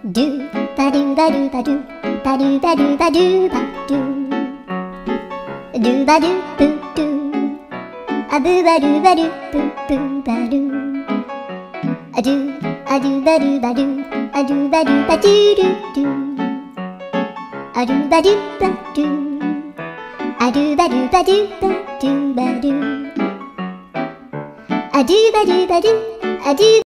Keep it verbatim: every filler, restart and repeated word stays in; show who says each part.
Speaker 1: ドゥバドゥバドゥバドゥバドゥバドゥバドゥバドゥドゥバドゥブドゥアブバドゥバドゥブブバドゥアドゥアドゥバドゥバドゥアドゥバドゥバドゥドゥドゥアドゥバドゥバドゥアドゥバドゥバドゥバドゥバドゥアドゥバドゥバドゥアドゥ